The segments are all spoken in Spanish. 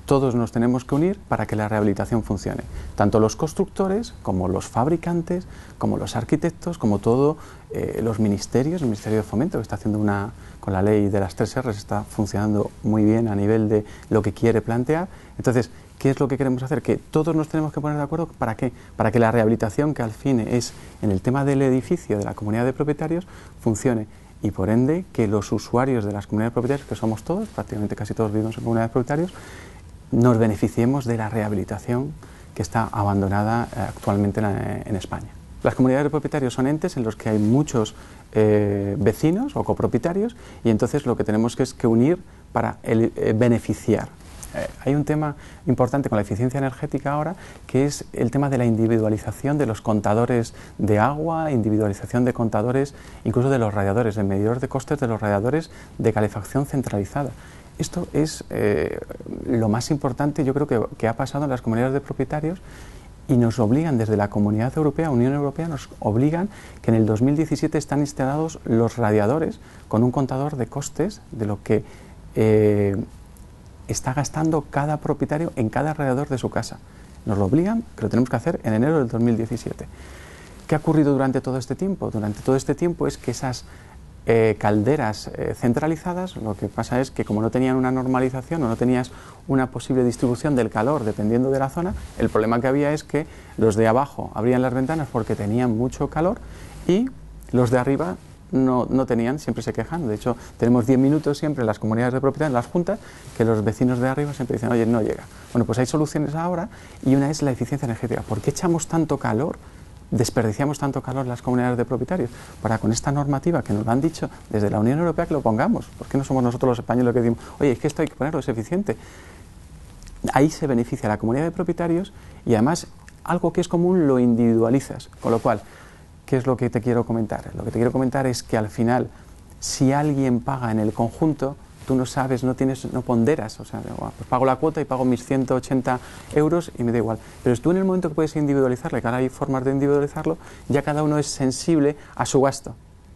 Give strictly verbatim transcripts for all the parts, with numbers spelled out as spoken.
todos nos tenemos que unir para que la rehabilitación funcione. Tanto los constructores, como los fabricantes, como los arquitectos, como todos eh, los ministerios, el Ministerio de Fomento, que está haciendo una, con la ley de las tres erres, está funcionando muy bien a nivel de lo que quiere plantear. Entonces, ¿qué es lo que queremos hacer? Que todos nos tenemos que poner de acuerdo. ¿Para qué? Para que la rehabilitación, que al fin es en el tema del edificio, de la comunidad de propietarios, funcione. Y por ende, que los usuarios de las comunidades de propietarios, que somos todos, prácticamente casi todos vivimos en comunidades de propietarios, nos beneficiemos de la rehabilitación que está abandonada eh, actualmente en, en España. Las comunidades de propietarios son entes en los que hay muchos eh, vecinos o copropietarios, y entonces lo que tenemos que es que unir para el, eh, beneficiar. Eh, hay un tema importante con la eficiencia energética ahora, que es el tema de la individualización de los contadores de agua, individualización de contadores, incluso de los radiadores, de medidores de costes de los radiadores de calefacción centralizada. Esto es eh, lo más importante, yo creo, que, que ha pasado en las comunidades de propietarios, y nos obligan desde la Comunidad Europea, Unión Europea, nos obligan que en el dos mil diecisiete están instalados los radiadores con un contador de costes de lo que eh, está gastando cada propietario en cada radiador de su casa. Nos lo obligan, que lo tenemos que hacer en enero del dos mil diecisiete. ¿Qué ha ocurrido durante todo este tiempo? Durante todo este tiempo es que esas Eh, calderas eh, centralizadas, lo que pasa es que como no tenían una normalización o no tenías una posible distribución del calor dependiendo de la zona, el problema que había es que los de abajo abrían las ventanas porque tenían mucho calor y los de arriba no, no tenían, siempre se quejan. De hecho, tenemos diez minutos siempre en las comunidades de propiedad, en las juntas, que los vecinos de arriba siempre dicen, oye, no llega. Bueno, pues hay soluciones ahora, y una es la eficiencia energética. ¿Por qué echamos tanto calor? Desperdiciamos tanto calor en las comunidades de propietarios para, con esta normativa que nos lo han dicho desde la Unión Europea, que lo pongamos. ¿Por qué no somos nosotros los españoles los que decimos, oye, es que esto hay que ponerlo, es eficiente? Ahí se beneficia la comunidad de propietarios, y además algo que es común lo individualizas. Con lo cual, ¿qué es lo que te quiero comentar? Lo que te quiero comentar es que al final, si alguien paga en el conjunto, tú no sabes, no tienes, no ponderas, o sea, pues pago la cuota y pago mis ciento ochenta euros y me da igual. Pero tú en el momento que puedes individualizarle, que ahora hay formas de individualizarlo, ya cada uno es sensible a su gasto.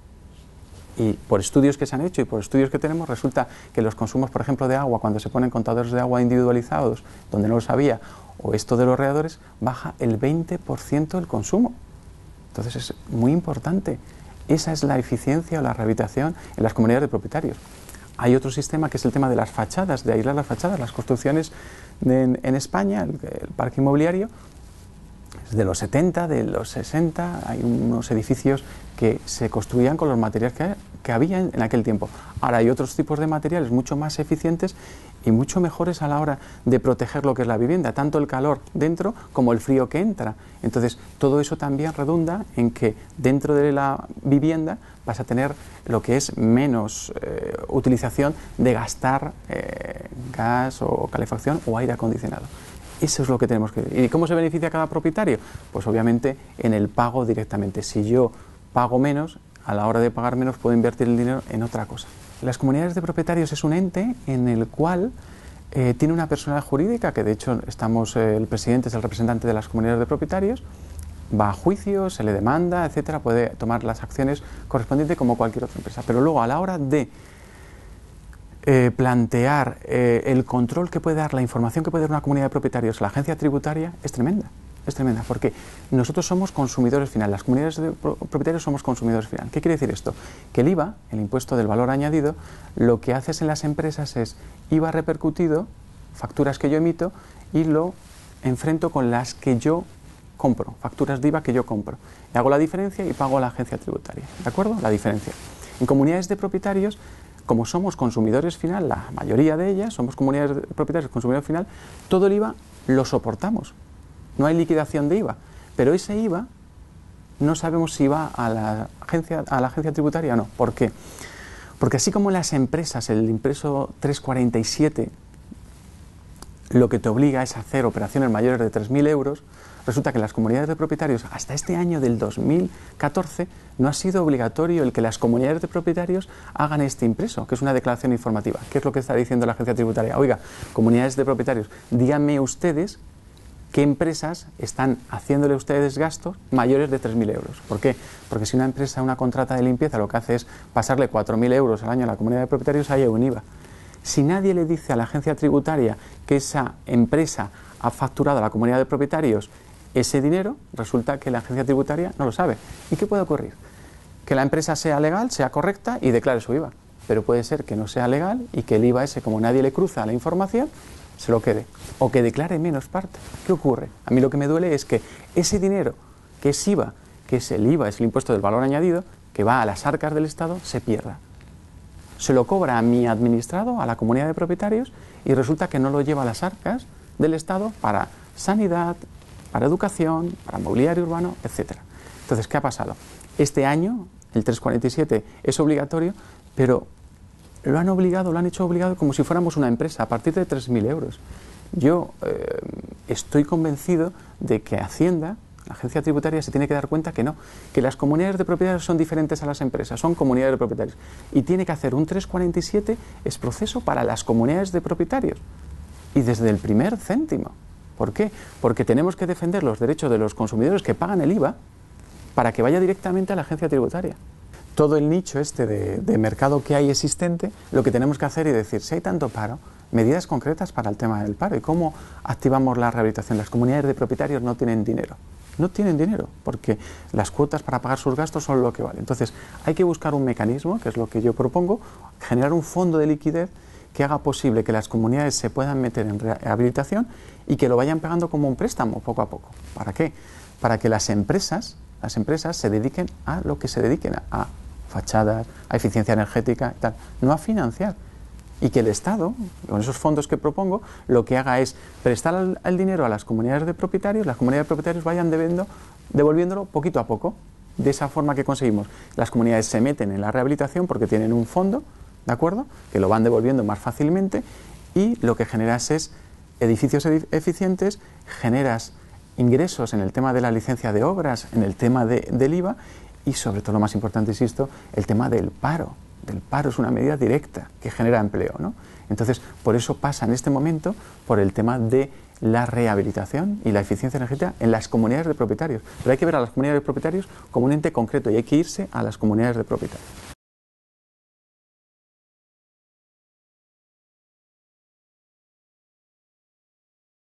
Y por estudios que se han hecho y por estudios que tenemos, resulta que los consumos, por ejemplo, de agua, cuando se ponen contadores de agua individualizados, donde no lo sabía, o esto de los radiadores, baja el veinte por ciento el consumo. Entonces es muy importante. Esa es la eficiencia o la rehabilitación en las comunidades de propietarios. Hay otro sistema que es el tema de las fachadas, de aislar las fachadas. Las construcciones de, en, en España, el, el parque inmobiliario, es de los setenta, de los sesenta, hay unos edificios que se construían con los materiales que, que había en, en aquel tiempo. Ahora hay otros tipos de materiales mucho más eficientes y mucho mejores a la hora de proteger lo que es la vivienda, tanto el calor dentro como el frío que entra. Entonces, todo eso también redunda en que dentro de la vivienda vas a tener lo que es menos eh, utilización de gastar eh, gas o calefacción o aire acondicionado. Eso es lo que tenemos que... ¿Y cómo se beneficia cada propietario? Pues obviamente en el pago directamente. Si yo pago menos, a la hora de pagar menos puedo invertir el dinero en otra cosa. Las comunidades de propietarios es un ente en el cual eh, tiene una personalidad jurídica, que de hecho estamos, eh, el presidente es el representante de las comunidades de propietarios, va a juicio, se le demanda, etcétera, puede tomar las acciones correspondientes como cualquier otra empresa. Pero luego, a la hora de eh, plantear eh, el control que puede dar, la información que puede dar una comunidad de propietarios a la agencia tributaria, es tremenda. Es tremenda, porque nosotros somos consumidores final, las comunidades de propietarios somos consumidores final. ¿Qué quiere decir esto? Que el I V A, el impuesto del valor añadido, lo que haces en las empresas es I V A repercutido, facturas que yo emito, y lo enfrento con las que yo compro, facturas de I V A que yo compro. Y hago la diferencia y pago a la agencia tributaria. ¿De acuerdo? La diferencia. En comunidades de propietarios, como somos consumidores final, la mayoría de ellas somos comunidades de propietarios consumidores final, todo el I V A lo soportamos. No hay liquidación de I V A, pero ese I V A no sabemos si va a la agencia, a la agencia tributaria o no. ¿Por qué? Porque así como en las empresas, el impreso trescientos cuarenta y siete lo que te obliga es a hacer operaciones mayores de tres mil euros, resulta que en las comunidades de propietarios, hasta este año del dos mil catorce, no ha sido obligatorio el que las comunidades de propietarios hagan este impreso, que es una declaración informativa. ¿Qué es lo que está diciendo la agencia tributaria? Oiga, comunidades de propietarios, díganme ustedes qué empresas están haciéndole ustedes gastos mayores de tres mil euros. ¿Por qué? Porque si una empresa, una contrata de limpieza, lo que hace es pasarle cuatro mil euros al año a la comunidad de propietarios, hay un I V A. Si nadie le dice a la agencia tributaria que esa empresa ha facturado a la comunidad de propietarios ese dinero, resulta que la agencia tributaria no lo sabe. ¿Y qué puede ocurrir? Que la empresa sea legal, sea correcta y declare su I V A. Pero puede ser que no sea legal y que el I V A ese, como nadie le cruza la información, se lo quede. O que declare menos parte. ¿Qué ocurre? A mí lo que me duele es que ese dinero, que es I V A, que es el I V A, es el impuesto del valor añadido, que va a las arcas del Estado, se pierda. Se lo cobra a mi administrado, a la comunidad de propietarios, y resulta que no lo lleva a las arcas del Estado para sanidad, para educación, para mobiliario urbano, etcétera. Entonces, ¿qué ha pasado? Este año, el trescientos cuarenta y siete es obligatorio, pero lo han obligado, lo han hecho obligado como si fuéramos una empresa, a partir de tres mil euros. Yo eh, estoy convencido de que Hacienda, la agencia tributaria, se tiene que dar cuenta que no, que las comunidades de propietarios son diferentes a las empresas, son comunidades de propietarios. Y tiene que hacer un trescientos cuarenta y siete es proceso para las comunidades de propietarios. Y desde el primer céntimo. ¿Por qué? Porque tenemos que defender los derechos de los consumidores que pagan el I V A para que vaya directamente a la agencia tributaria. Todo el nicho este de, de mercado que hay existente, lo que tenemos que hacer es decir, si hay tanto paro, medidas concretas para el tema del paro. ¿Y cómo activamos la rehabilitación? Las comunidades de propietarios no tienen dinero. No tienen dinero, porque las cuotas para pagar sus gastos son lo que vale. Entonces, hay que buscar un mecanismo, que es lo que yo propongo, generar un fondo de liquidez que haga posible que las comunidades se puedan meter en rehabilitación y que lo vayan pagando como un préstamo poco a poco. ¿Para qué? Para que las empresas, las empresas se dediquen a lo que se dediquen, a, a fachadas, a eficiencia energética y tal, no a financiar. Y que el Estado, con esos fondos que propongo, lo que haga es prestar el, el dinero a las comunidades de propietarios, las comunidades de propietarios vayan debiendo, devolviéndolo poquito a poco. De esa forma que conseguimos, las comunidades se meten en la rehabilitación porque tienen un fondo, ¿de acuerdo?, que lo van devolviendo más fácilmente, y lo que generas es edificios eficientes, generas ingresos en el tema de la licencia de obras, en el tema de, del I V A, y sobre todo lo más importante, insisto, el tema del paro. Del paro es una medida directa que genera empleo, ¿no? Entonces, por eso pasa en este momento por el tema de la rehabilitación y la eficiencia energética en las comunidades de propietarios. Pero hay que ver a las comunidades de propietarios como un ente concreto y hay que irse a las comunidades de propietarios.